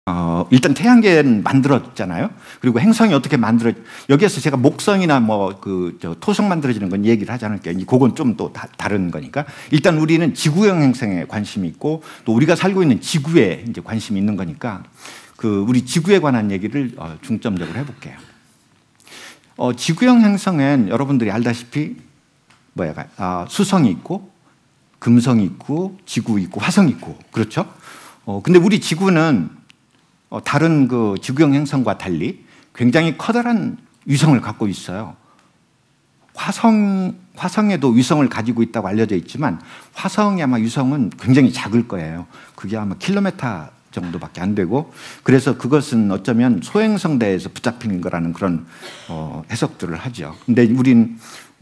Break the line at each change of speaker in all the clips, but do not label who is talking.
일단 태양계는 만들었잖아요. 그리고 행성이 어떻게 여기에서 제가 목성이나 토성 만들어지는 건 얘기를 하지 않을게요. 그건 좀 또 다른 거니까. 일단 우리는 지구형 행성에 관심이 있고 또 우리가 살고 있는 지구에 이제 관심이 있는 거니까 우리 지구에 관한 얘기를 중점적으로 해볼게요. 지구형 행성엔 여러분들이 알다시피 수성이 있고 금성이 있고 지구 있고 화성이 있고 그렇죠? 근데 우리 지구는 다른 지구형 행성과 달리 굉장히 커다란 위성을 갖고 있어요. 화성에도 위성을 가지고 있다고 알려져 있지만 화성의 아마 위성은 굉장히 작을 거예요. 그게 아마 킬로미터 정도밖에 안 되고, 그래서 그것은 어쩌면 소행성대에서 붙잡히는 거라는 그런 해석들을 하죠. 근데 우린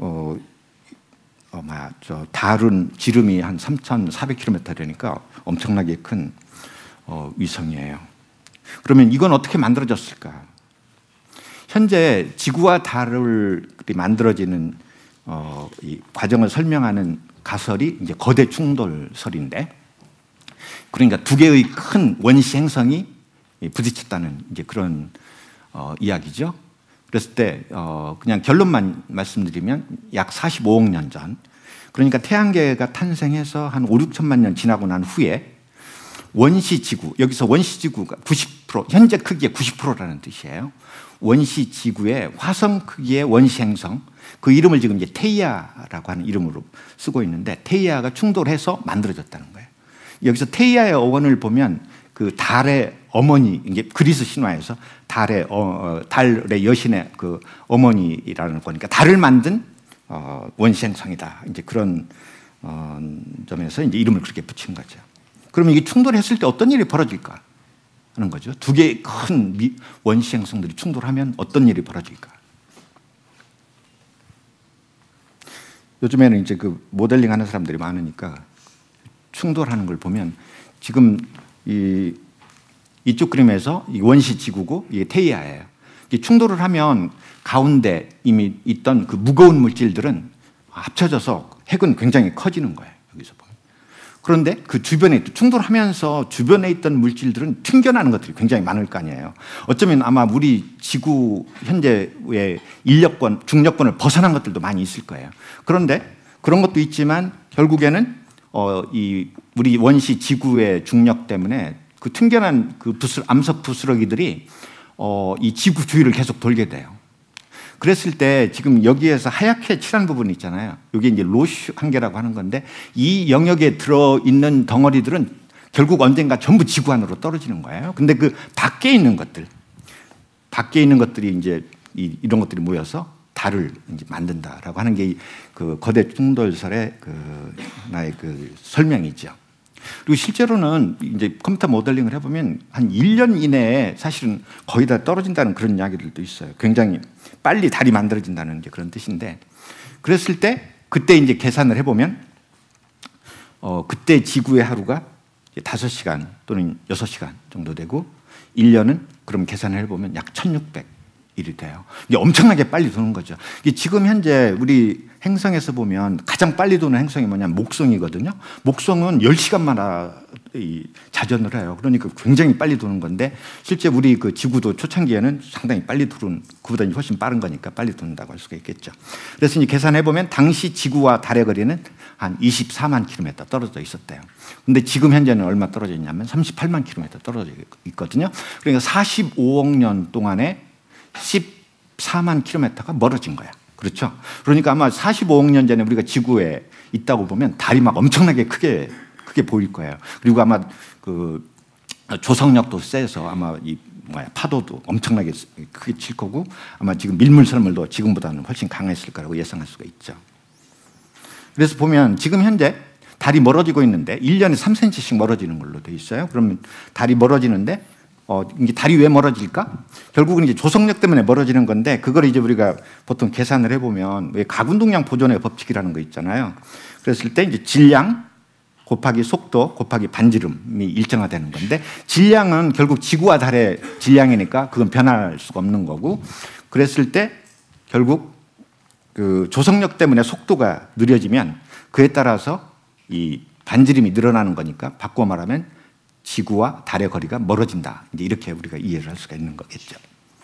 달은 지름이 한 3,400km 되니까 엄청나게 큰 위성이에요. 그러면 이건 어떻게 만들어졌을까? 현재 지구와 달을 만들어지는 이 과정을 설명하는 가설이 이제 거대 충돌설인데, 그러니까 두 개의 큰 원시 행성이 부딪혔다는 이제 그런 이야기죠. 그랬을 때 그냥 결론만 말씀드리면 약 45억 년 전, 그러니까 태양계가 탄생해서 한 5, 6천만 년 지나고 난 후에 원시지구, 여기서 원시지구가 90%, 현재 크기의 90%라는 뜻이에요. 원시지구의 화성 크기의 원시행성, 그 이름을 지금 이제 테이아라고 하는 이름으로 쓰고 있는데, 테이아가 충돌해서 만들어졌다는 거예요. 여기서 테이아의 어원을 보면 그 달의 어머니, 이게 그리스 신화에서 달의 여신의 그 어머니라는 거니까 달을 만든 원시행성이다. 이제 그런 점에서 이제 이름을 그렇게 붙인 거죠. 그러면 이게 충돌했을 때 어떤 일이 벌어질까 하는 거죠. 두 개의 큰 원시 행성들이 충돌하면 어떤 일이 벌어질까. 요즘에는 이제 그 모델링 하는 사람들이 많으니까 충돌하는 걸 보면 지금 이쪽 그림에서 이 원시 지구고 이게 테이아예요. 충돌을 하면 가운데 이미 있던 그 무거운 물질들은 합쳐져서 핵은 굉장히 커지는 거예요. 여기서 보면. 그런데 그 주변에 충돌하면서 주변에 있던 물질들은 튕겨나는 것들이 굉장히 많을 거 아니에요. 어쩌면 아마 우리 지구 현재의 중력권을 벗어난 것들도 많이 있을 거예요. 그런데 그런 것도 있지만 결국에는 우리 원시 지구의 중력 때문에 그 튕겨난 그 암석 부스러기들이 이 지구 주위를 계속 돌게 돼요. 그랬을 때 지금 여기에서 하얗게 칠한 부분이 있잖아요. 이게 이제 로슈 한계라고 하는 건데, 이 영역에 들어있는 덩어리들은 결국 언젠가 전부 지구 안으로 떨어지는 거예요. 근데 그 밖에 있는 것들이 이제 이런 것들이 모여서 달을 이제 만든다라고 하는 게 그 거대 충돌설의 나의 그 설명이죠. 그리고 실제로는 이제 컴퓨터 모델링을 해보면 한 1년 이내에 사실은 거의 다 떨어진다는 그런 이야기들도 있어요. 굉장히 빨리 달이 만들어진다는 이제 그런 뜻인데, 그랬을 때 그때 이제 계산을 해보면 그때 지구의 하루가 5시간 또는 6시간 정도 되고, 1년은 그럼 계산을 해보면 약 1600일이 돼요. 이게 엄청나게 빨리 도는 거죠. 이게 지금 현재 우리 행성에서 보면 가장 빨리 도는 행성이 뭐냐면 목성이거든요. 목성은 10시간마다 자전을 해요. 그러니까 굉장히 빨리 도는 건데, 실제 우리 그 지구도 초창기에는 상당히 빨리 도는, 그보다 훨씬 빠른 거니까 빨리 돈다고 할 수가 있겠죠. 그래서 이제 계산해보면 당시 지구와 달의 거리는 한 24만 킬로미터 떨어져 있었대요. 근데 지금 현재는 얼마 떨어져 있냐면 38만 킬로미터 떨어져 있거든요. 그러니까 45억 년 동안에 14만 킬로미터가 멀어진 거야. 그렇죠? 그러니까 아마 45억 년 전에 우리가 지구에 있다고 보면 달이 막 엄청나게 크게 보일 거예요. 그리고 아마 그 조성력도 세서 아마 파도도 엄청나게 크게 칠 거고, 아마 지금 밀물선물도 지금보다는 훨씬 강했을 거라고 예상할 수가 있죠. 그래서 보면 지금 현재 달이 멀어지고 있는데 1년에 3cm씩 멀어지는 걸로 돼 있어요. 그러면 달이 멀어지는데 이게 달이 왜 멀어질까? 결국은 이제 조성력 때문에 멀어지는 건데, 그걸 이제 우리가 보통 계산을 해보면 왜 가군동량 보존의 법칙이라는 거 있잖아요. 그랬을 때 이제 질량 곱하기 속도 곱하기 반지름이 일정화되는 건데, 질량은 결국 지구와 달의 질량이니까 그건 변할 수가 없는 거고, 그랬을 때 결국 그 조성력 때문에 속도가 느려지면 그에 따라서 이 반지름이 늘어나는 거니까, 바꿔 말하면 지구와 달의 거리가 멀어진다. 이제 이렇게 우리가 이해를 할 수가 있는 거겠죠.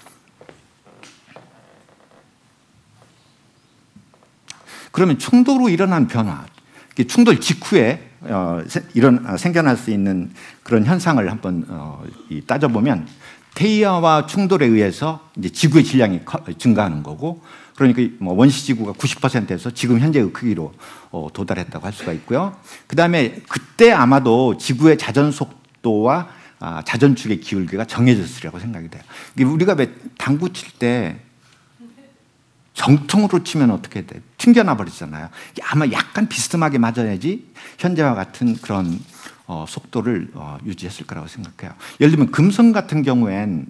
그러면 충돌로 일어난 변화, 충돌 직후에 생겨날 수 있는 그런 현상을 한번 따져보면 태양과 충돌에 의해서 이제 지구의 질량이 증가하는 거고, 그러니까 뭐 원시 지구가 90%에서 지금 현재의 크기로 도달했다고 할 수가 있고요. 그 다음에 그때 아마도 지구의 자전 속도와 자전축의 기울기가 정해졌으리라고 생각이 돼요. 우리가 왜 당구 칠 때 정통으로 치면 어떻게 돼? 튕겨나 버리잖아요. 아마 약간 비스듬하게 맞아야지 현재와 같은 그런 속도를 유지했을 거라고 생각해요. 예를 들면 금성 같은 경우엔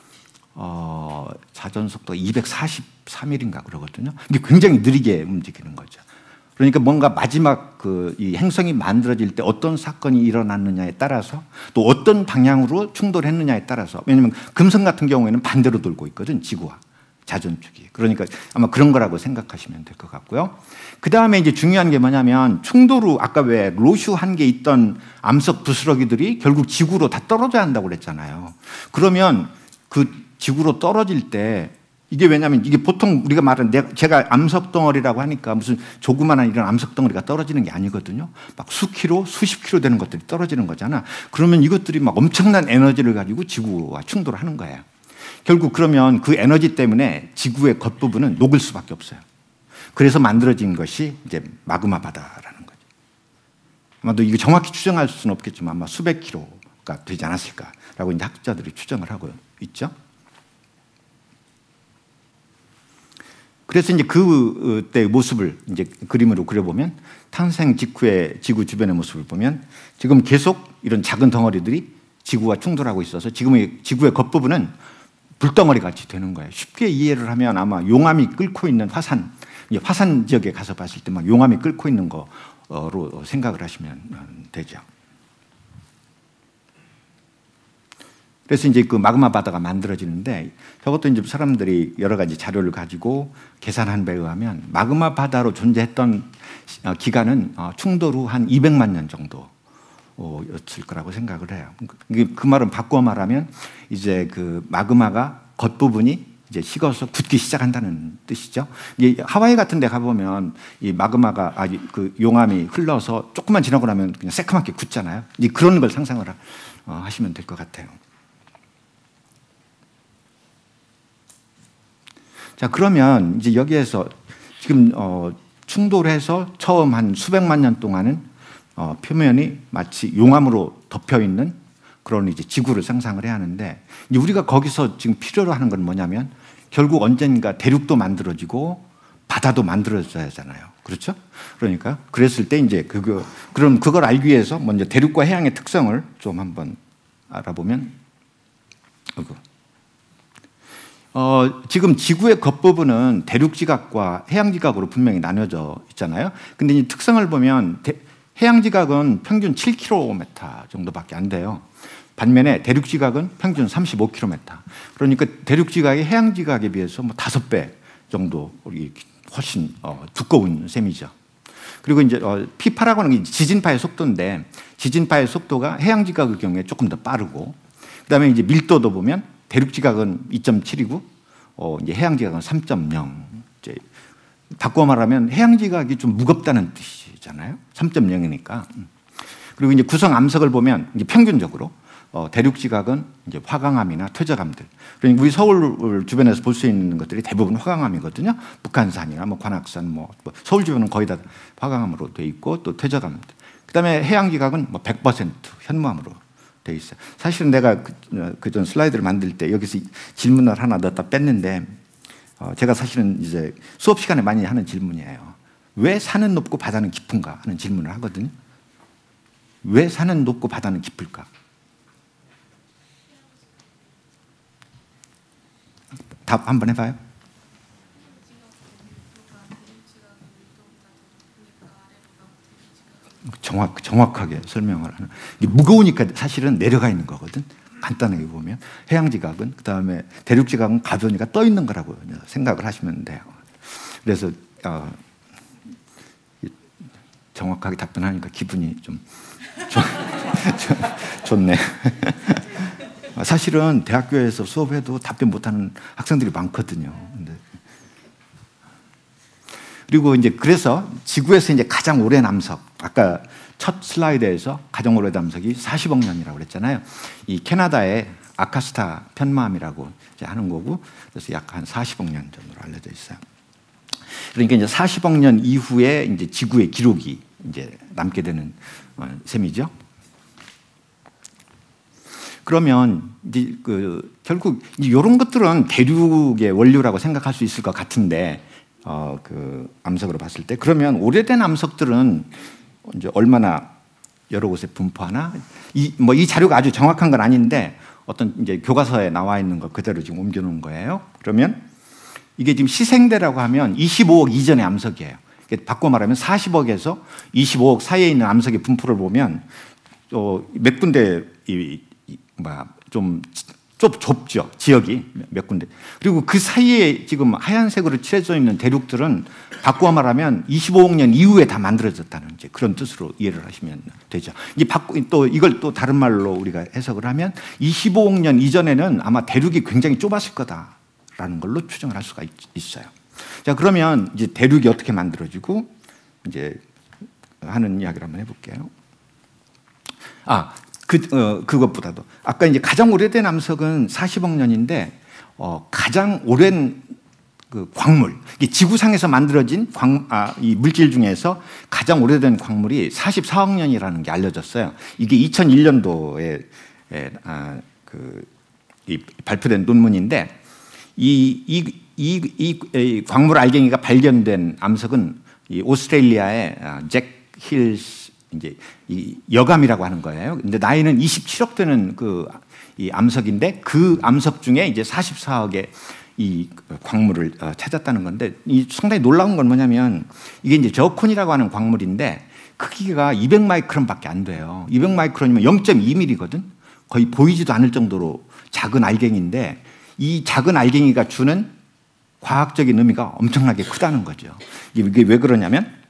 자전 속도가 243일인가 그러거든요. 이게 굉장히 느리게 움직이는 거죠. 그러니까 뭔가 마지막 이 행성이 만들어질 때 어떤 사건이 일어났느냐에 따라서 또 어떤 방향으로 충돌했느냐에 따라서, 왜냐하면 금성 같은 경우에는 반대로 돌고 있거든, 지구와 자전축이. 그러니까 아마 그런 거라고 생각하시면 될 것 같고요. 그 다음에 이제 중요한 게 뭐냐면 충돌 후 아까 왜 로슈 한 개 있던 암석 부스러기들이 결국 지구로 다 떨어져야 한다고 그랬잖아요. 그러면 그 지구로 떨어질 때 이게 왜냐하면 이게 보통 우리가 말하는 제가 암석 덩어리라고 하니까 무슨 조그마한 이런 암석 덩어리가 떨어지는 게 아니거든요. 막 수키로, 수십 킬로 되는 것들이 떨어지는 거잖아. 그러면 이것들이 막 엄청난 에너지를 가지고 지구와 충돌하는 거예요. 결국 그러면 그 에너지 때문에 지구의 겉부분은 녹을 수밖에 없어요. 그래서 만들어진 것이 이제 마그마 바다라는 거죠. 아마도 이거 정확히 추정할 수는 없겠지만 아마 수백 킬로가 되지 않았을까라고 이제 학자들이 추정을 하고 있죠. 그래서 이제 그때의 모습을 이제 그림으로 그려보면 탄생 직후의 지구 주변의 모습을 보면 지금 계속 이런 작은 덩어리들이 지구와 충돌하고 있어서 지금의 지구의 겉부분은 불덩어리 같이 되는 거예요. 쉽게 이해를 하면 아마 용암이 끓고 있는 화산 지역에 가서 봤을 때 막 용암이 끓고 있는 거로 생각을 하시면 되죠. 그래서 이제 그 마그마 바다가 만들어지는데 저것도 이제 사람들이 여러 가지 자료를 가지고 계산한 바에 의하면 마그마 바다로 존재했던 기간은 충돌 후 한 200만 년 정도 였을 거라고 생각을 해요. 그 말은 바꿔 말하면 이제 그 마그마가 겉부분이 이제 식어서 굳기 시작한다는 뜻이죠. 하와이 같은 데 가보면 이 마그마가 그 용암이 흘러서 조금만 지나고 나면 그냥 새카맣게 굳잖아요. 이제 그런 걸 상상을 하시면 될 것 같아요. 자, 그러면 이제 여기에서 지금 충돌해서 처음 한 수백만 년 동안은 표면이 마치 용암으로 덮여 있는 그런 이제 지구를 상상을 해야 하는데, 이제 우리가 거기서 지금 필요로 하는 건 뭐냐면 결국 언젠가 대륙도 만들어지고 바다도 만들어져야 하잖아요. 그렇죠? 그러니까 그랬을 때 이제 그럼 그걸 알기 위해서 먼저 대륙과 해양의 특성을 좀 한번 알아보면 지금 지구의 겉부분은 대륙지각과 해양지각으로 분명히 나뉘어져 있잖아요. 근데 이 특성을 보면 해양지각은 평균 7km 정도밖에 안 돼요. 반면에 대륙지각은 평균 35km. 그러니까 대륙지각이 해양지각에 비해서 뭐 5배 정도 훨씬 두꺼운 셈이죠. 그리고 이제 피파라고 하는 게 지진파의 속도인데 이지진파의 속도가 해양지각의 경우에 조금 더 빠르고, 그다음에 이제 밀도도 보면 대륙지각은 2.7이고 이제 해양지각은 3.0. 이제 바꿔 말하면 해양지각이 좀 무겁다는 뜻이잖아요. 3.0이니까. 그리고 이제 구성 암석을 보면 이제 평균적으로 대륙지각은 이제 화강암이나 퇴적암들. 그러니까 우리 서울 주변에서 볼 수 있는 것들이 대부분 화강암이거든요. 북한산이나 뭐 관악산, 서울 주변은 거의 다 화강암으로 돼 있고 또 퇴적암들. 그다음에 해양지각은 뭐 100% 현무암으로 돼 있어요. 사실은 내가 그전 슬라이드를 만들 때 여기서 질문을 하나 넣었다 뺐는데, 제가 사실은 이제 수업 시간에 많이 하는 질문이에요. 왜 산은 높고 바다는 깊은가 하는 질문을 하거든요. 왜 산은 높고 바다는 깊을까? 답 한번 해봐요. 정확하게 설명을 하는. 무거우니까 사실은 내려가 있는 거거든. 간단하게 보면 해양지각은, 그다음에 대륙지각은 가벼우니까 떠 있는 거라고 생각을 하시면 돼요. 그래서 정확하게 답변하니까 기분이 좀 좋네. 사실은 대학교에서 수업해도 답변 못하는 학생들이 많거든요. 근데 그리고 이제 그래서 지구에서 이제 가장 오랜 암석, 아까 첫 슬라이드에서 가장 오랜 암석이 40억 년이라고 그랬잖아요. 이 캐나다의 아카스타 편마암이라고 이제 하는 거고, 그래서 약 한 40억 년 정도로 알려져 있어요. 그러니까 이제 40억 년 이후에 이제 지구의 기록이 이제 남게 되는 셈이죠. 그러면 이제 결국 이런 것들은 대륙의 원료라고 생각할 수 있을 것 같은데, 그 암석으로 봤을 때 그러면 오래된 암석들은 이제 얼마나 여러 곳에 분포하나? 이 자료가 아주 정확한 건 아닌데 어떤 이제 교과서에 나와 있는 거 그대로 지금 옮겨놓은 거예요. 그러면 이게 지금 시생대라고 하면 25억 이전의 암석이에요. 바꿔 말하면 40억에서 25억 사이에 있는 암석의 분포를 보면 몇 군데 좀 좁죠. 지역이 몇 군데. 그리고 그 사이에 지금 하얀색으로 칠해져 있는 대륙들은 바꾸어 말하면 25억 년 이후에 다 만들어졌다는 이제 그런 뜻으로 이해를 하시면 되죠. 이걸 또 다른 말로 우리가 해석을 하면 25억 년 이전에는 아마 대륙이 굉장히 좁았을 거다라는 걸로 추정을 할 수가 있어요. 자, 그러면 이제 대륙이 어떻게 만들어지고 이제 하는 이야기를 한번 해볼게요. 그것보다도 아까 이제 가장 오래된 암석은 40억 년인데 가장 오랜 그 광물, 지구상에서 만들어진 이 물질 중에서 가장 오래된 광물이 44억 년이라는 게 알려졌어요. 이게 2001년도에 발표된 논문인데 이 광물 알갱이가 발견된 암석은 이 오스트레일리아의 잭 힐스 이제 이 여감이라고 하는 거예요. 근데 나이는 27억 되는 이 암석인데 그 암석 중에 이제 44억의 이 광물을 찾았다는 건데 이 상당히 놀라운 건 뭐냐면 이게 이제 저콘이라고 하는 광물인데 크기가 200마이크론밖에 안 돼요. 200마이크론이면 0.2mm거든. 거의 보이지도 않을 정도로 작은 알갱이인데 이 작은 알갱이가 주는 과학적인 의미가 엄청나게 크다는 거죠. 이게 왜 그러냐면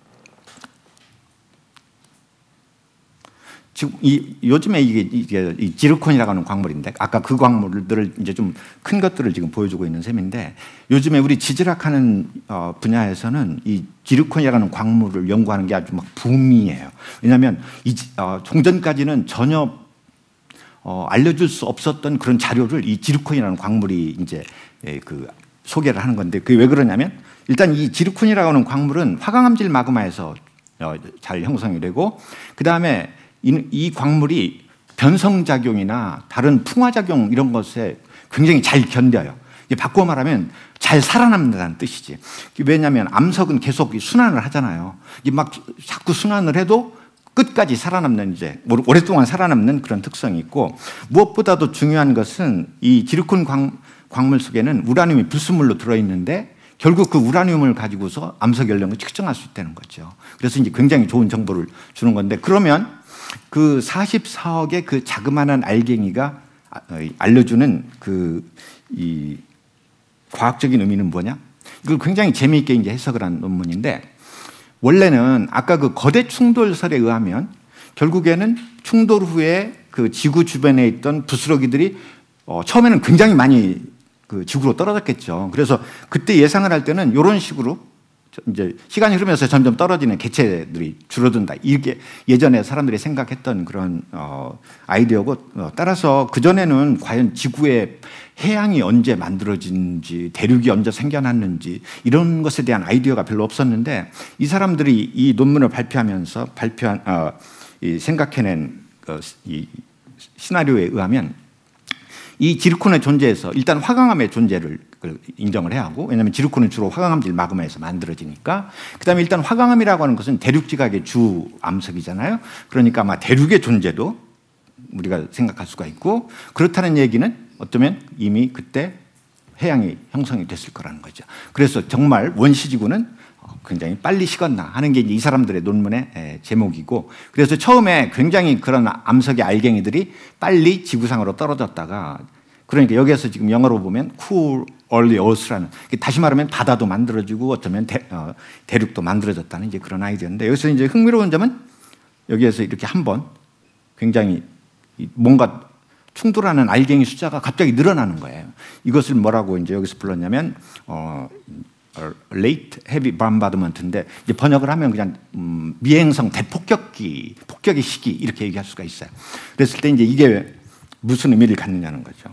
지금 요즘에 이게 이 지르콘이라고 하는 광물인데 아까 그 광물들을 이제 좀 큰 것들을 지금 보여주고 있는 셈인데 요즘에 우리 지질학하는 분야에서는 이 지르콘이라는 광물을 연구하는 게 아주 막 붐이에요. 왜냐하면 종전까지는 전혀 알려줄 수 없었던 그런 자료를 이 지르콘이라는 광물이 이제 소개를 하는 건데 그게 왜 그러냐면 일단 이 지르콘이라고 하는 광물은 화강암질 마그마에서 잘 형성이 되고 그 다음에 이 광물이 변성작용이나 다른 풍화작용 이런 것에 굉장히 잘 견뎌요. 바꾸어 말하면 잘 살아남는다는 뜻이지. 왜냐하면 암석은 계속 순환을 하잖아요. 막 자꾸 순환을 해도 끝까지 살아남는 이제 오랫동안 살아남는 그런 특성이 있고 무엇보다도 중요한 것은 이 지르콘 광물 속에는 우라늄이 불순물로 들어있는데 결국 그 우라늄을 가지고서 암석 연령을 측정할 수 있다는 거죠. 그래서 이제 굉장히 좋은 정보를 주는 건데 그러면 그 44억의 그 자그마한 알갱이가 알려주는 이 과학적인 의미는 뭐냐? 이걸 굉장히 재미있게 이제 해석을 한 논문인데 원래는 아까 그 거대 충돌설에 의하면 결국에는 충돌 후에 그 지구 주변에 있던 부스러기들이 처음에는 굉장히 많이 그 지구로 떨어졌겠죠. 그래서 그때 예상을 할 때는 이런 식으로 이제 시간이 흐르면서 점점 떨어지는 개체들이 줄어든다. 이게 예전에 사람들이 생각했던 그런 아이디어고 따라서 그전에는 과연 지구의 해양이 언제 만들어진지 대륙이 언제 생겨났는지 이런 것에 대한 아이디어가 별로 없었는데 이 사람들이 이 논문을 발표하면서 생각해낸 이 시나리오에 의하면 이 지르콘의 존재에서 일단 화강암의 존재를 인정을 해야 하고 왜냐하면 지르콘은 주로 화강암질 마그마에서 만들어지니까 그다음에 일단 화강암이라고 하는 것은 대륙지각의 주 암석이잖아요. 그러니까 아마 대륙의 존재도 우리가 생각할 수가 있고 그렇다는 얘기는 어쩌면 이미 그때 해양이 형성이 됐을 거라는 거죠. 그래서 정말 원시지구는 굉장히 빨리 식었나 하는 게 이제 이 사람들의 논문의 제목이고 그래서 처음에 굉장히 그런 암석의 알갱이들이 빨리 지구상으로 떨어졌다가 그러니까 여기에서 지금 영어로 보면 cool early Earth라는, 다시 말하면 바다도 만들어지고 어쩌면 대륙도 만들어졌다는 이제 그런 아이디어인데, 여기서 이제 흥미로운 점은 여기에서 이렇게 한번 굉장히 뭔가 충돌하는 알갱이 숫자가 갑자기 늘어나는 거예요. 이것을 뭐라고 이제 여기서 불렀냐면 late heavy bombardment인데, 이제 번역을 하면 그냥 미행성 대폭격기, 폭격의 시기 이렇게 얘기할 수가 있어요. 그랬을 때 이제 이게 무슨 의미를 갖느냐는 거죠.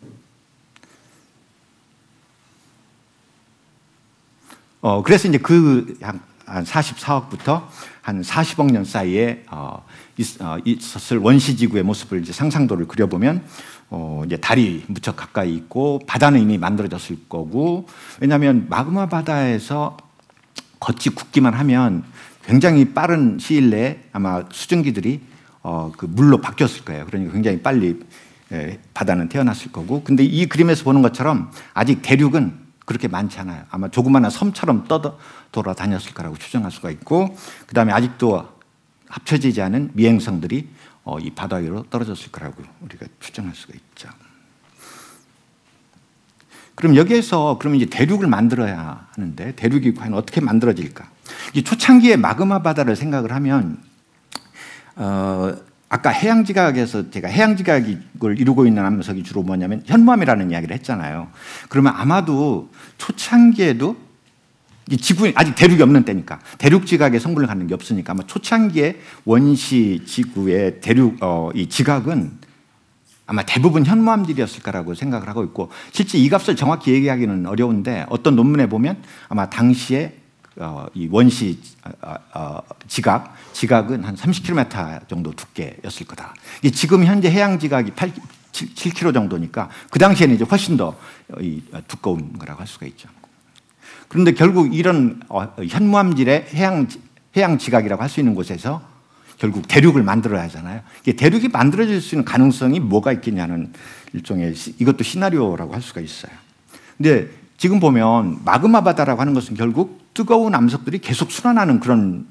그래서 이제 한 44억부터 한 40억 년 사이에 있었을 원시지구의 모습을 이제 상상도를 그려보면 이제 달이 무척 가까이 있고 바다는 이미 만들어졌을 거고, 왜냐하면 마그마 바다에서 겉이 굳기만 하면 굉장히 빠른 시일 내에 아마 수증기들이 그 물로 바뀌었을 거예요. 그러니까 굉장히 빨리 바다는 태어났을 거고, 근데 이 그림에서 보는 것처럼 아직 대륙은 그렇게 많지 않아요. 아마 조그마한 섬처럼 돌아다녔을 거라고 추정할 수가 있고, 그 다음에 아직도 합쳐지지 않은 미행성들이 이 바다 위로 떨어졌을 거라고 우리가 추정할 수가 있죠. 그럼 여기에서 그럼 이제 대륙을 만들어야 하는데, 대륙이 과연 어떻게 만들어질까? 이 초창기의 마그마 바다를 생각을 하면 아까 해양지각에서 제가 해양지각을 이루고 있는 암석이 주로 뭐냐면 현무암이라는 이야기를 했잖아요. 그러면 아마도 초창기에도 이 지구에 아직 대륙이 없는 때니까, 대륙 지각에 성분을 갖는 게 없으니까 아마 초창기의 원시 지구의 대륙 이 지각은 아마 대부분 현무암들이었을 거라고 생각을 하고 있고, 실제 이 값을 정확히 얘기하기는 어려운데 어떤 논문에 보면 아마 당시에 이 원시 지각은 한 30km 정도 두께였을 거다. 지금 현재 해양 지각이 7km 정도니까 그 당시에는 이제 훨씬 더 두꺼운 거라고 할 수가 있죠. 그런데 결국 이런 현무암질의 해양 지각이라고 할 수 있는 곳에서 결국 대륙을 만들어야 하잖아요. 대륙이 만들어질 수 있는 가능성이 뭐가 있겠냐는 일종의 이것도 시나리오라고 할 수가 있어요. 근데 지금 보면 마그마 바다라고 하는 것은 결국 뜨거운 암석들이 계속 순환하는 그런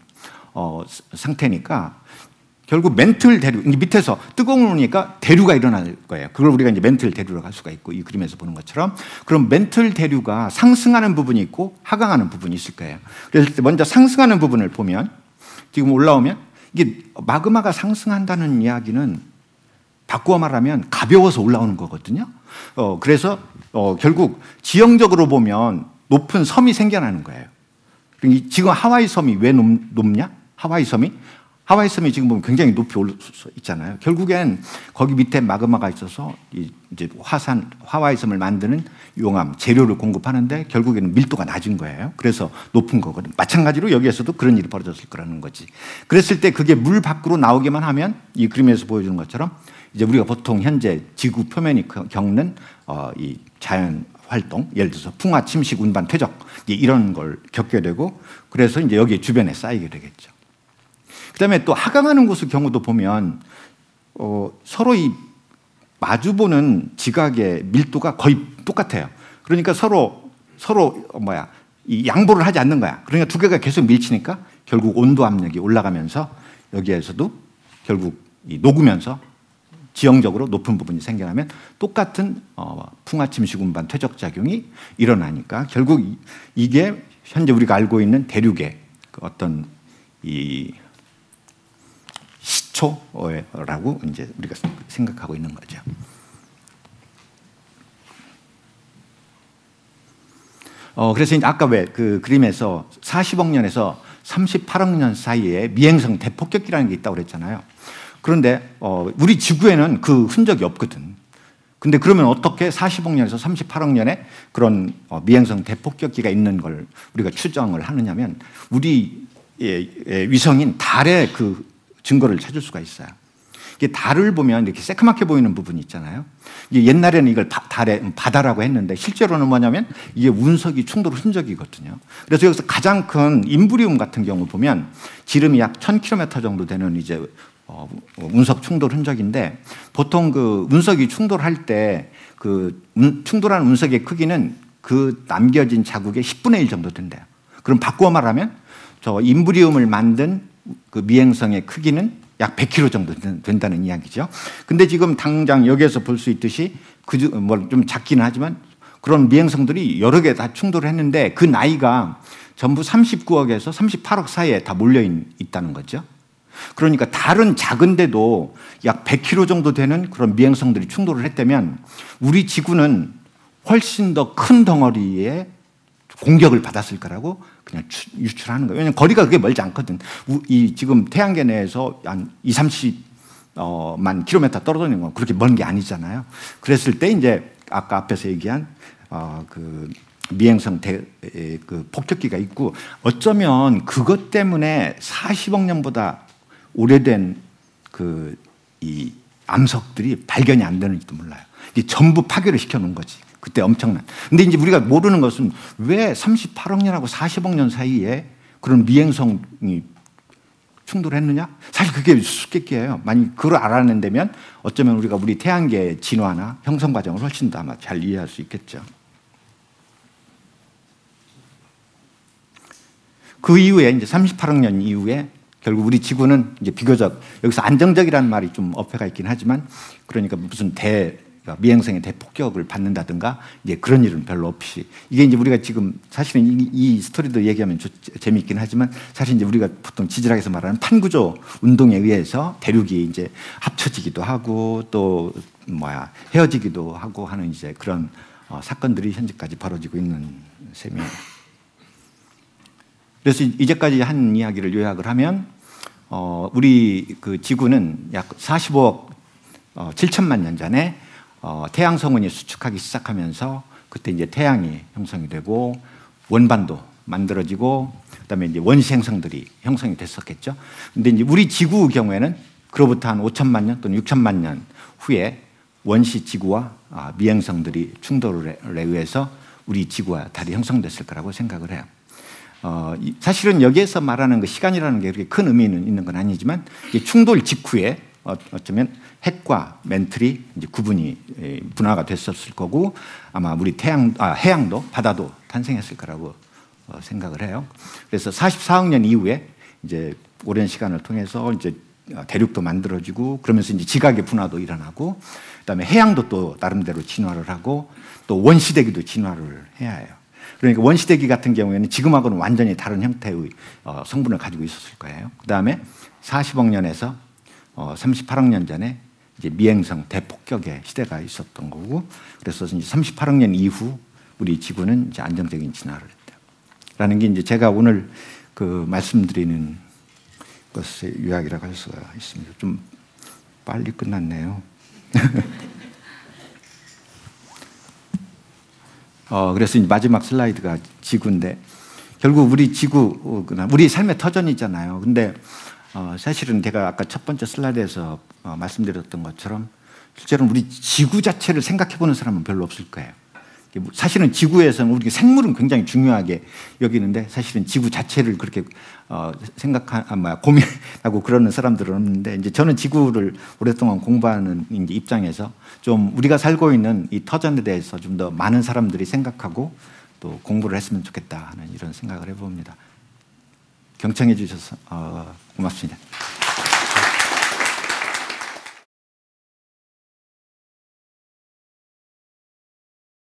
상태니까 결국 멘틀 대륙, 밑에서 뜨거우니까 대류가 일어날 거예요. 그걸 우리가 이제 멘틀 대류라고 할 수가 있고, 이 그림에서 보는 것처럼. 그럼 멘틀 대류가 상승하는 부분이 있고 하강하는 부분이 있을 거예요. 그래서 먼저 상승하는 부분을 보면, 지금 올라오면 이게 마그마가 상승한다는 이야기는 바꾸어 말하면 가벼워서 올라오는 거거든요. 그래서 결국 지형적으로 보면 높은 섬이 생겨나는 거예요. 지금 하와이 섬이 왜 높냐? 하와이 섬이 지금 보면 굉장히 높이 올라 있잖아요. 결국엔 거기 밑에 마그마가 있어서 이제 하와이 섬을 만드는 용암, 재료를 공급하는데 결국에는 밀도가 낮은 거예요. 그래서 높은 거거든요. 마찬가지로 여기에서도 그런 일이 벌어졌을 거라는 거지. 그랬을 때 그게 물 밖으로 나오기만 하면 이 그림에서 보여주는 것처럼 이제 우리가 보통 현재 지구 표면이 겪는 이 자연 활동, 예를 들어서 풍화, 침식, 운반, 퇴적 이런 걸 겪게 되고, 그래서 이제 여기 주변에 쌓이게 되겠죠. 그다음에 또 하강하는 곳의 경우도 보면 서로 이 마주보는 지각의 밀도가 거의 똑같아요. 그러니까 서로 이 양보를 하지 않는 거야. 그러니까 두 개가 계속 밀치니까 결국 온도 압력이 올라가면서 여기에서도 결국 녹으면서 지형적으로 높은 부분이 생겨나면 똑같은 풍화, 침식, 운반, 퇴적 작용이 일어나니까 결국 이게 현재 우리가 알고 있는 대륙의 어떤 이 시초라고 이제 우리가 생각하고 있는 거죠. 그래서 이제 아까 왜 그 그림에서 40억 년에서 38억 년 사이에 미행성 대폭격기라는 게 있다고 그랬잖아요. 그런데 우리 지구에는 그 흔적이 없거든. 근데 그러면 어떻게 40억 년에서 38억 년에 그런 미행성 대폭격기가 있는 걸 우리가 추정을 하느냐면, 우리 위성인 달의 그 증거를 찾을 수가 있어요. 이게 달을 보면 이렇게 새카맣게 보이는 부분이 있잖아요. 이게 옛날에는 이걸 달의 바다라고 했는데 실제로는 뭐냐면 이게 운석이 충돌 흔적이거든요. 그래서 여기서 가장 큰 임브리움 같은 경우 보면 지름이 약 1000km 정도 되는 이제 운석 충돌 흔적인데, 보통 그 운석이 충돌할 때 그 충돌하는 운석의 크기는 그 남겨진 자국의 10분의 1 정도 된대요. 그럼 바꾸어 말하면 저 임브리움을 만든 그 미행성의 크기는 약 100km 정도 된다는 이야기죠. 근데 지금 당장 여기에서 볼 수 있듯이 좀 작기는 하지만 그런 미행성들이 여러 개 다 충돌을 했는데 그 나이가 전부 39억에서 38억 사이에 다 몰려 있다는 거죠. 그러니까 달은 작은데도 약 100km 정도 되는 그런 미행성들이 충돌을 했다면 우리 지구는 훨씬 더 큰 덩어리의 공격을 받았을 거라고 그냥 유출하는 거예요. 왜냐하면 거리가 그게 멀지 않거든. 이 지금 태양계 내에서 한 30만 킬로미터 떨어져 있는 건 그렇게 먼 게 아니잖아요. 그랬을 때 이제 아까 앞에서 얘기한 그 미행성 그 폭격기가 있고 어쩌면 그것 때문에 40억 년보다 오래된 그 이 암석들이 발견이 안 되는지도 몰라요. 이게 전부 파괴를 시켜놓은 거지. 그때 엄청난. 근데 이제 우리가 모르는 것은 왜 38억 년하고 40억 년 사이에 그런 미행성이 충돌했느냐? 사실 그게 수수께끼예요. 만약 그걸 알아낸다면 어쩌면 우리가 우리 태양계의 진화나 형성 과정을 훨씬 더 아마 잘 이해할 수 있겠죠. 그 이후에 이제 38억 년 이후에 결국 우리 지구는 이제 비교적 여기서 안정적이라는 말이 좀 어폐가 있긴 하지만 그러니까 무슨 미행성의 대폭격을 받는다든가 이제 그런 일은 별로 없이 이게 이제 우리가 지금 사실은 이 스토리도 얘기하면 재미있긴 하지만 사실 이제 우리가 보통 지질학에서 말하는 판구조 운동에 의해서 대륙이 이제 합쳐지기도 하고 또 헤어지기도 하고 하는 이제 그런 사건들이 현재까지 벌어지고 있는 셈이에요. 그래서 이제까지 한 이야기를 요약을 하면 우리 그 지구는 약 45억 7천만 년 전에 태양 성운이 수축하기 시작하면서 그때 이제 태양이 형성이 되고 원반도 만들어지고 그다음에 이제 원시 행성들이 형성이 됐었겠죠. 근데 이제 우리 지구 경우에는 그로부터 한 5천만 년 또는 6천만 년 후에 원시 지구와 미행성들이 충돌에 의해서 우리 지구와 달이 형성됐을 거라고 생각을 해요. 사실은 여기에서 말하는 그 시간이라는 게 그렇게 큰 의미는 있는 건 아니지만 충돌 직후에 어쩌면 핵과 멘틀이 이제 분화가 됐었을 거고 아마 우리 해양도 바다도 탄생했을 거라고 생각을 해요. 그래서 44억 년 이후에 이제 오랜 시간을 통해서 이제 대륙도 만들어지고 그러면서 이제 지각의 분화도 일어나고 그다음에 해양도 또 나름대로 진화를 하고 또 원시대기도 진화를 해야 해요. 그러니까 원시대기 같은 경우에는 지금하고는 완전히 다른 형태의 성분을 가지고 있었을 거예요. 그 다음에 40억 년에서 38억 년 전에 이제 미행성 대폭격의 시대가 있었던 거고, 그래서 이제 38억 년 이후 우리 지구는 이제 안정적인 진화를 했다라는 게 이제 제가 오늘 그 말씀드리는 것의 요약이라고 할 수가 있습니다. 좀 빨리 끝났네요. 그래서 이제 마지막 슬라이드가 지구인데 결국 우리 지구, 우리 삶의 터전이잖아요. 근데 사실은 제가 아까 첫 번째 슬라이드에서 말씀드렸던 것처럼 실제로는 우리 지구 자체를 생각해보는 사람은 별로 없을 거예요. 사실은 지구에서는 우리 생물은 굉장히 중요하게 여기는데 사실은 지구 자체를 그렇게 고민하고 그러는 사람들은 없는데 이제 저는 지구를 오랫동안 공부하는 이제 입장에서 좀 우리가 살고 있는 이 터전에 대해서 좀 더 많은 사람들이 생각하고 또 공부를 했으면 좋겠다 하는 이런 생각을 해봅니다. 경청해 주셔서 고맙습니다.